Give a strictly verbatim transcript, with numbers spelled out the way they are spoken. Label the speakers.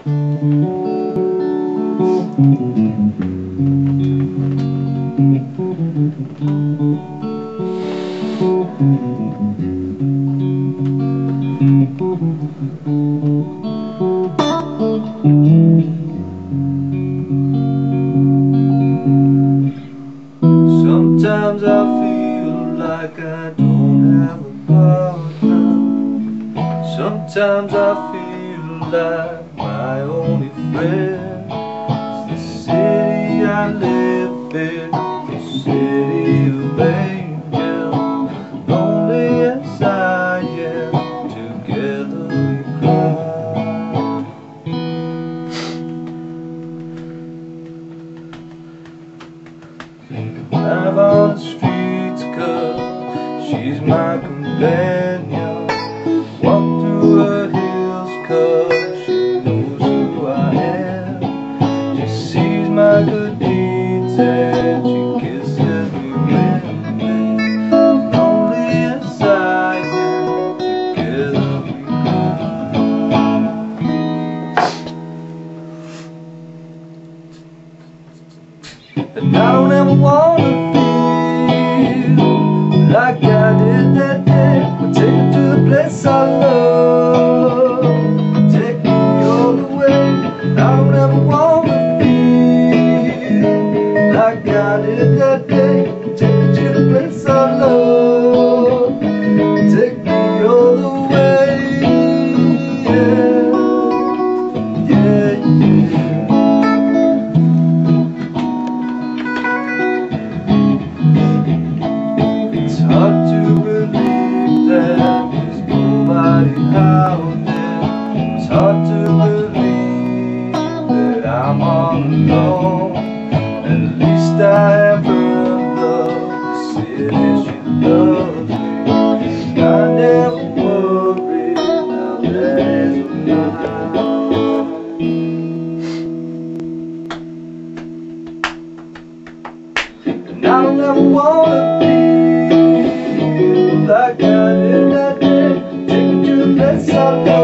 Speaker 1: Sometimes I feel like I don't have a partner. Sometimes I feel like my only friend is the city I live in, the city of angels. Lonely as I am, together we cry. Live on the streets 'cause she's my companion. Walk through her hills 'cause she knows who I am. She sees my good deeds and she kisses me when lonely as I am, together we cry. And I don't ever wanna feel like I did that day. But take me to the place I love, take me all the way. I don't ever wanna feel like I did that day. Take me to the place I love, take me all the way. Yeah, yeah, yeah. It's hard to believe that there's nobody out there. It's hard to believe that I'm all alone. At least I have her love, the city she loves me. I never worry, now that is mine. And I don't ever wanna be like I did that day. Take me to the place I love.